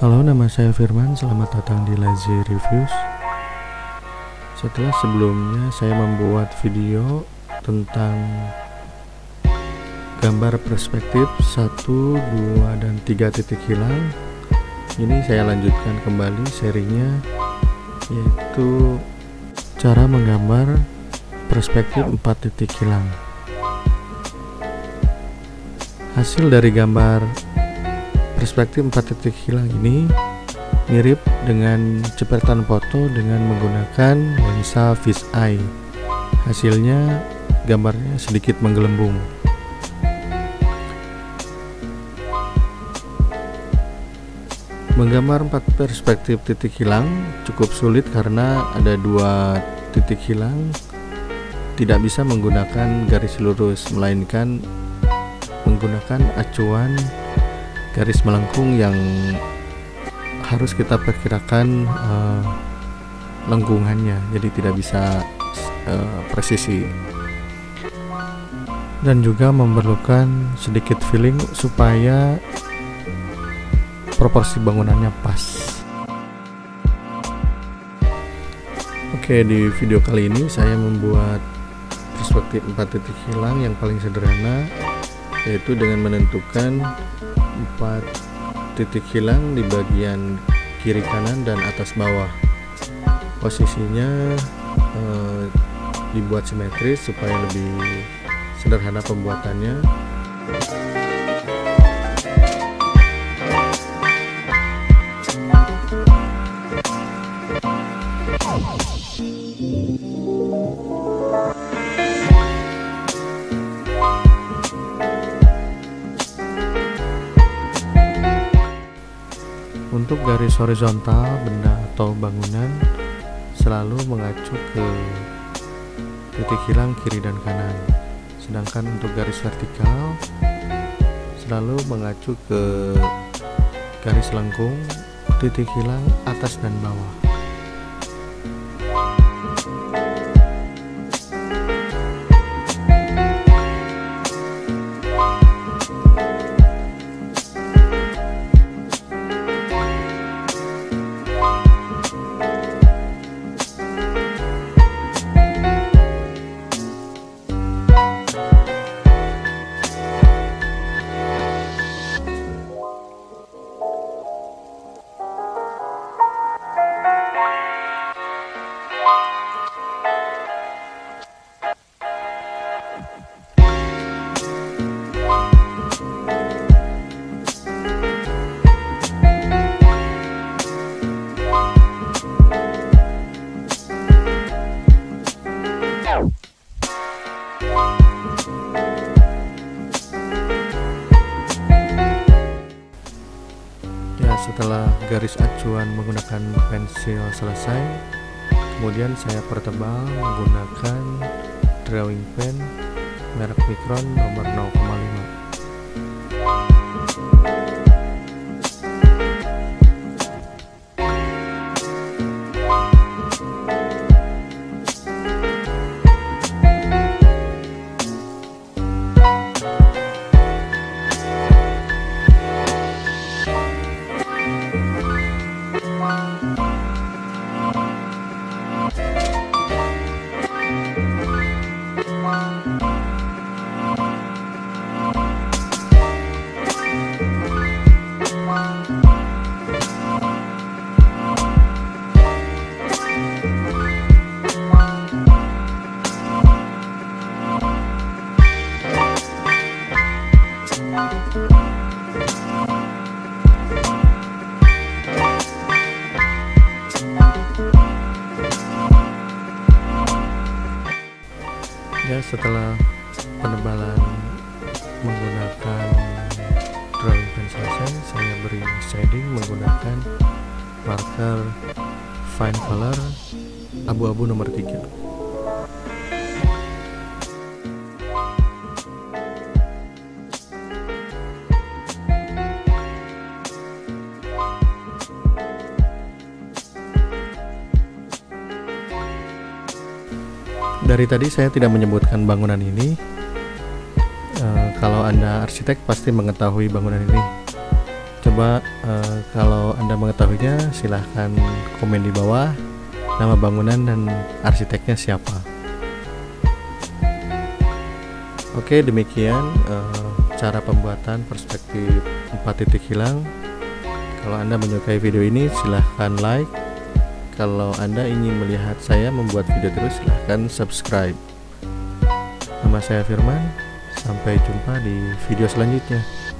Halo, nama saya Firman. Selamat datang di Lazy Reviews. Setelah sebelumnya saya membuat video tentang gambar perspektif 1, 2, dan 3 titik hilang. Ini saya lanjutkan kembali serinya, yaitu cara menggambar perspektif 4 titik hilang. Hasil dari gambar perspektif 4 titik hilang ini mirip dengan jepretan foto dengan menggunakan lensa fisheye. Hasilnya gambarnya sedikit menggelembung. Menggambar 4 perspektif titik hilang cukup sulit karena ada 2 titik hilang tidak bisa menggunakan garis lurus, melainkan menggunakan acuan garis melengkung yang harus kita perkirakan lengkungannya, jadi tidak bisa presisi, dan juga memerlukan sedikit feeling supaya proporsi bangunannya pas. Oke, di video kali ini saya membuat perspektif 4 titik hilang yang paling sederhana, yaitu dengan menentukan 4 titik hilang di bagian kiri kanan dan atas bawah. Posisinya dibuat simetris supaya lebih sederhana pembuatannya. Untuk garis horizontal benda atau bangunan selalu mengacu ke titik hilang kiri dan kanan, sedangkan untuk garis vertikal selalu mengacu ke garis lengkung titik hilang atas dan bawah. Setelah garis acuan menggunakan pensil selesai, kemudian saya pertebal menggunakan drawing pen merek Micron nomor 0,5. Setelah penebalan menggunakan drawing pen selesai, saya beri shading menggunakan marker fine color abu-abu nomor 3. Dari tadi saya tidak menyebutkan bangunan ini. Kalau Anda arsitek pasti mengetahui bangunan ini. Coba kalau Anda mengetahuinya silahkan komen di bawah nama bangunan dan arsiteknya siapa. Oke, demikian cara pembuatan perspektif 4 titik hilang. Kalau Anda menyukai video ini silahkan like. Kalau Anda ingin melihat saya membuat video terus silahkan subscribe. Nama saya Firman. Sampai jumpa di video selanjutnya.